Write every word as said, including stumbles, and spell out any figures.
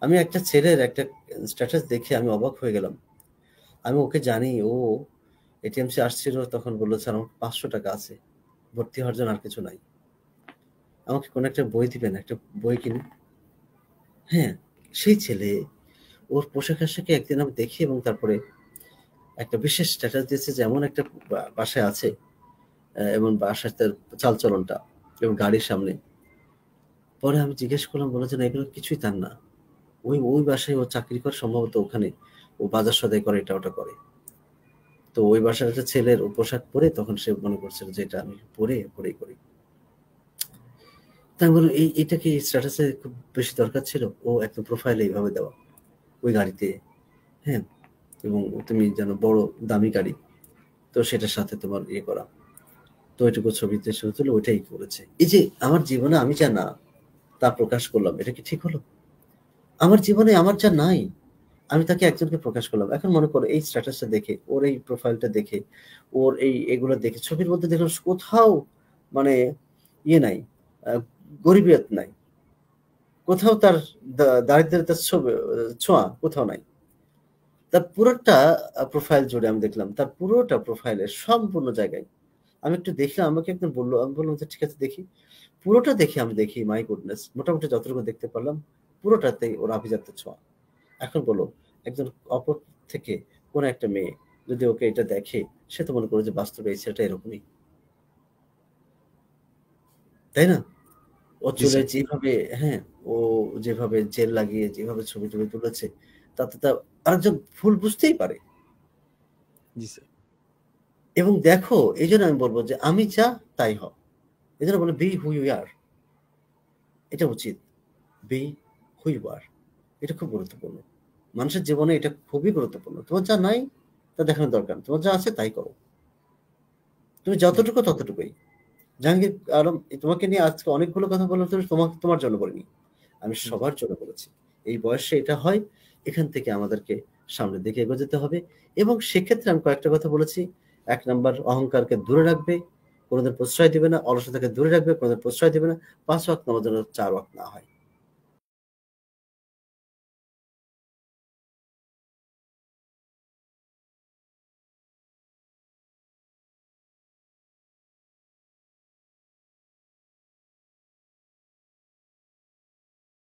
আমি একটা ছেলের একটা স্ট্যাটাস দেখে আমি অবাক হয়ে গেলাম। আমি ওকে জানি, ও এটিএমসি আসছিল, তখন বলল, স্যার আমার পাঁচশো টাকা আছে, ভর্তি হওয়ার জন্য আর কিছু নাই, আমাকে কোনো একটা বই দিবেন, একটা বই কিনে। হ্যাঁ, সেই ছেলে, ওর পোশাক আশাকে একদিন আমি দেখি এবং তারপরে একটা বিশেষ স্ট্যাটাস দিয়েছে যে এমন একটা বা- বাসায় আছে, আহ, এবং বাসায় তার চালচলনটা এবং গাড়ির সামনে। পরে আমি জিজ্ঞেস করলাম, বলে যে না, এগুলো কিছুই তার না, ওই ওই বাসায় ও চাকরি করে, সম্ভবত ওখানে ও বাজার সদাই করে, এটা ওটা করে। তো ওই বাসার একটা ছেলের ও পোশাক পরে তখন সে মনে করছিল যে এটা আমি পরে পরেই করি। তাই আমি বললাম, এই এটা কি স্ট্যাটাসে খুব বেশি দরকার ছিল? ও একদম প্রোফাইলে এইভাবে দেওয়া, ওই গাড়িতে, হ্যাঁ, এবং তুমি জানো বড় দামি গাড়ি, তো সেটার সাথে তোমার ইয়ে করা, তো ওইটুকু ছবিতে শুরু তুলে ওইটাই করেছে। এই যে আমার জীবনে আমি যা না তা প্রকাশ করলাম, এটা কি ঠিক হলো? আমার জীবনে আমার যা নাই আমি তাকে একজনকে প্রকাশ করলাম। এখন মনে করো এই স্ট্যাটাসটা দেখে, ওর এই প্রোফাইলটা দেখে, ওর এই এগুলো দেখে, ছবির মধ্যে দেখলাম কোথাও মানে ইয়ে নাই, আহ, গরিবিয়ত নাই, কোথাও তার দা- দারিদ্রতার ছবি, ছোঁয়া কোথাও নাই। তার পুরোটা প্রোফাইল জুড়ে আমি দেখলাম, তার পুরোটা প্রোফাইলের সম্পূর্ণ জায়গায় আমি একটু দেখলাম, আমাকে একদম বললো, আমি বললাম যে ঠিক আছে দেখি। পুরোটা দেখে আমি দেখি, মাই গুডনেস, মোটামুটি যতটুকু দেখতে পারলাম পুরোটাতেই ওর আভিজাত্যের ছোঁয়া। এখন বলো, একজন অপর থেকে কোন একটা মেয়ে যদি ওকে এটা দেখে, সে তো মনে করে যে বাস্তবে এই ছেলেটা এরকমই, তাই না? ও জি চুলে স্যার। যেভাবে, হ্যাঁ, ও যেভাবে জেল লাগিয়ে যেভাবে ছবি টবি তুলেছে, তাতে তা আরেকজন ভুল বুঝতেই পারে। জি স্যার। এবং দেখো, এই জন্য আমি বলবো যে আমি যা তাই হও। এই জন্য বলে বি হু ইউ আর, এটা উচিত। বি হু ইউ আর, এটা খুব গুরুত্বপূর্ণ। মানুষের জীবনে এটা খুবই গুরুত্বপূর্ণ। তোমার যা নাই তা দেখানোর দরকার নেই। তোমার যা আছে তাই করো। তুমি জি। যতটুকু ততটুকুই। জাহাঙ্গীর আলম, এই তোমাকে নিয়ে আজকে অনেকগুলো কথা বললাম, তো তোমার তোমার জন্য বলিনি। আমি জি। সবার জন্য বলেছি। এই বয়সে এটা হয়, এখান থেকে আমাদেরকে সামনের দিকে এগিয়ে যেতে হবে। এবং সেক্ষেত্রে আমি কয়েকটা কথা বলেছি। এক নাম্বার, অহংকারকে দূরে রাখবে, কোনোদিন প্রশ্রয় দিবে না। অলসতাকে দূরে রাখবে, কোনোদিন প্রশ্রয় দিবে না। পাঁচ ওয়াক্ত নামাজ যেন চার ওয়াক্ত না হয়।